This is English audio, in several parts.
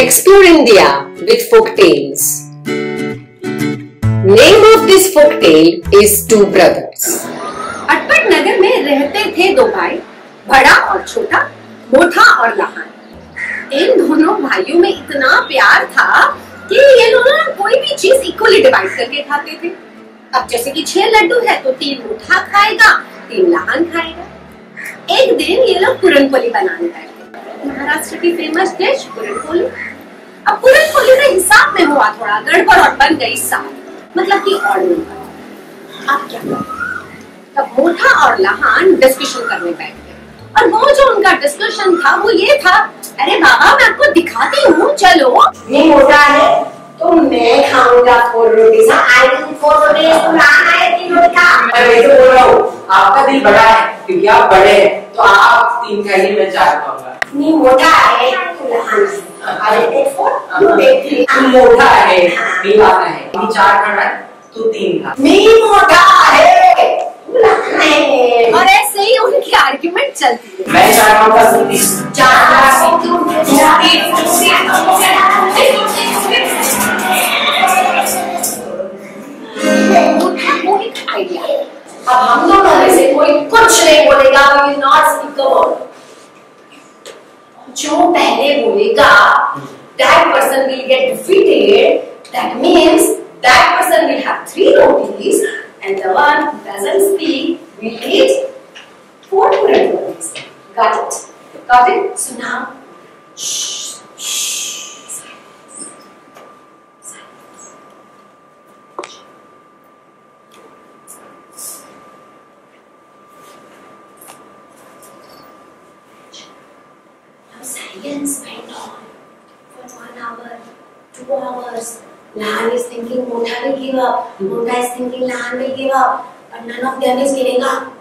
Explore India with Folktales. Name of this folktale is Two Brothers. अटपट नगर में रहते थे दो भाई, बड़ा और छोटा, मोटा और लहान। इन दोनों भाइयों में इतना प्यार था कि ये दोनों कोई भी चीज इक्वली डिवाइड करके खाते थे। अब जैसे कि 6 लड्डू है तो 3 मोटा खाएगा, 3 लहान खाएगा। एक दिन ये लोग पूरनपोली बनाने बैठे। महाराष्ट्र की फेमस डिश पूरनपोली। अब पूरनपोली में हिसाब में हुआ थोड़ा गड़बड़ और बन गई 7, मतलब कि ऑड नंबर। अब क्या करें? तब मोटा और लहान डिस्कशन करने बैठ गए और वो जो उनका डिस्कशन था वो ये था, अरे बाबा मैं आपको दिखाती हूँ, चलो। ये मोटा है तो मैं खाऊंगा 4 रोटी। आई विल 4 रोटी, तुम लहान है 3 रोटी खा। मैं वैसे बोल रहा हूँ, आपका दिल बड़ा है क्योंकि आप बड़े हैं, तो आप 3 खाइए, मैं 4 खाऊंगा। नहीं मोटा है तो लहान है। I will take 4, you take 3. तू मोटा है, नहीं लाना है, 4 खाना है, तू 3 खा। मैं मोटा है, तू लहान है। और ऐसे ही उनकी आर्ग्यूमेंट चलती है। मैं 4 खाऊंगा, तू 3। 4 आइडिया। अब हम दोनों में से कोई कुछ नहीं बोलेगा, we will not speak a word. जो पहले बोलेगा, that person will get defeated. That means that person will have 3 rotis, and the one who doesn't speak will eat 4 rotis. Got it? Got it? So now, shh, shh, silence. Silence went on for 1 hour, 2 hours. Lahan is thinking Mota will give up. Mota is thinking Lahan will give up. But none of them is giving up.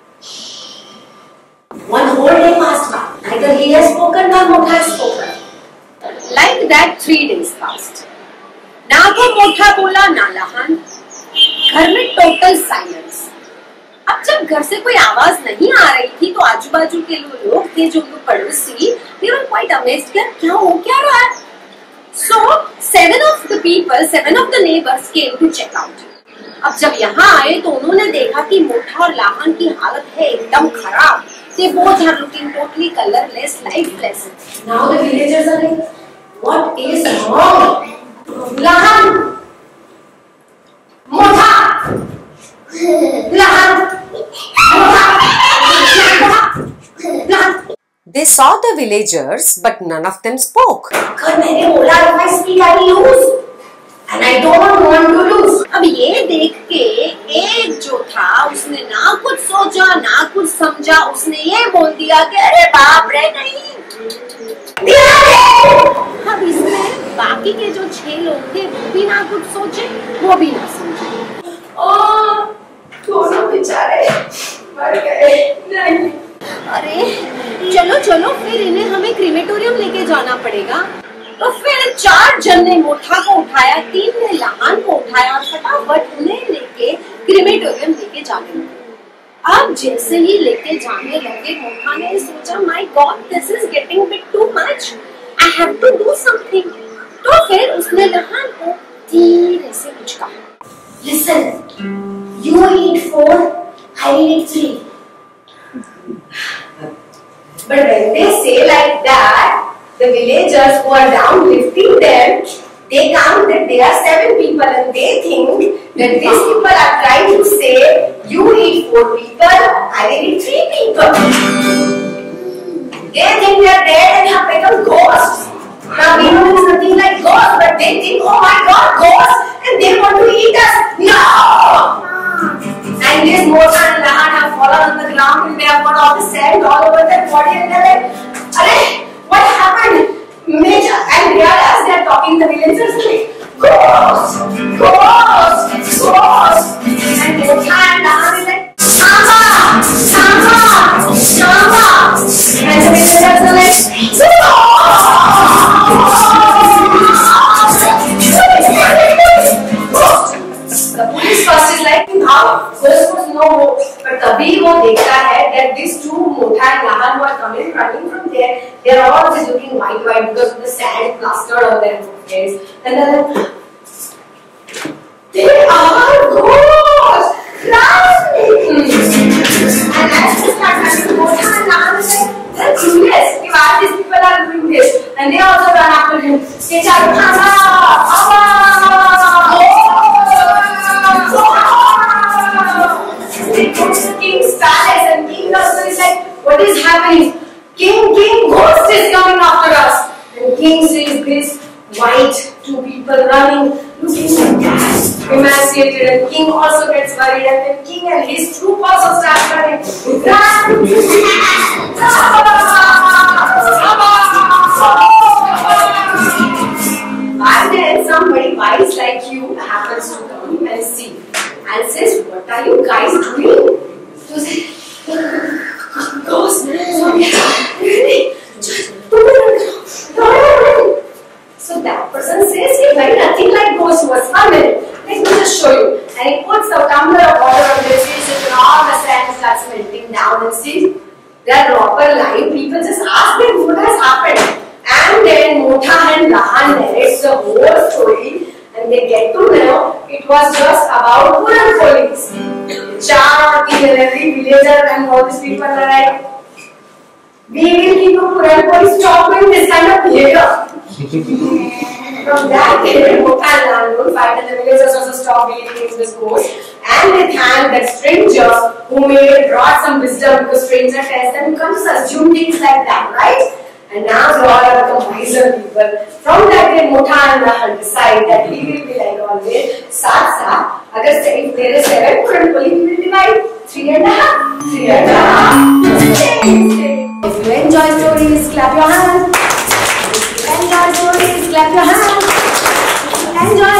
1 whole day passed by. Neither he has spoken nor Mota has spoken. Like that 3 days passed. ना तो मोटा बोला ना लहान। घर में total silence. अब जब घर से कोई आवाज नहीं आ रही थी तो आजू बाजू के लोग थे जो पड़ोसी, they were quite amazed कि क्या हो क्या रहा है। So 7 of the people, 7 of the neighbors came to check out. अब जब यहाँ आए तो उन्होंने देखा कि मोटा और लहान की हालत है एकदम खराब। They both are looking totally colorless, lifeless. Now the villagers are like, what is wrong? Lahan, Mota, Lahan. They saw the villagers, but none of them spoke. अगर मैंने बोला if I speak I will lose, and I don't want to lose. अब ये देख के एक जो था उसने ना कुछ सोचा ना कुछ समझा, उसने ये बोल दिया कि अरे बाप रे नहीं। अब इसमें बाकी के जो 6 लोग थे वो भी ना कुछ सोचे, वो भी ना समझे। दोनों बेचारे मर गए। नहीं। अरे चलो चलो फिर इन्हें हमें क्रीमेटोरियम लेके जाना पड़ेगा। तो फिर 4 जन ने मोटा को उठाया, 3 ने लहान को उठाया और फटाफट उन्हें लेके क्रीमेटोरियम लेके जाने लगे। अब जैसे ही लेके जाने लगे मोटा ने सोचा my god this is getting bit too much, I have to do something. तो फिर उसने लहान को धीरे से कुछ कहा, Listen, you eat 4, I will eat 3. But when they say like that, the villagers who are down lifting them, they count that there are 7 people and they think that these people are trying to say, you eat 4 people, I will eat 3 people. They think they are dead and have become ghosts. Now we know it's nothing like ghosts, but they think, oh my god, ghosts, and they want to eat us. No! And these Mota and Lahan have fallen on the ground and they have got all the sand all over their body and they're like, Arey, what happened? Major, and they are, as they are talking, the villagers are like, ghost, ghost, ghost. And Mota and Lahan is like, Samba, Samba, Samba. And the villagers are like, The police first is like, how? First was no hope. But तभी वो देखता है that these 2 Mota and Lahan who are coming running coming from there, they are all just looking white because of the sand plastered on their foreheads. And then they are ghosts! Run! And as they start running, Motha and Lahan is like, they're clueless. Why these people are doing this? And they also run after him. They shout, Mama! They go to the king's palace and king also is like, what is happening? King, ghost is coming after us. And king sees this white, two people running, looking like that, emaciated, and king also gets worried, and then king and his troop also start running. Run! And then somebody wise like you happens to come and see and says, what are you guys doing? So say, ghost, so that person says, hey, very nothing like ghost was. 1 minute, let me just show you. And he puts a tumbler of water on their faces and all the sand starts melting down and see, they are proper live. People just ask them what has happened. And then Motha and Lahan narrates the whole story and they get to know it was just about Puran police. Char, every villager and all these people are like, we will keep a Puran police, stop doing this kind of behavior. From that day, Motha and Lahan don't fight and the villagers also stop believing in this ghost. And they thank that stranger who brought some wisdom because stranger tells them, come to assume things like that, right? And now they all have become wiser people. From that day, Motha and Lahan decide that we will be like always, साथ, अगर if there is 7 Puran police, we will divide 3.5. If you enjoy stories, clap your hands. If you enjoy stories, clap your hands. Enjoy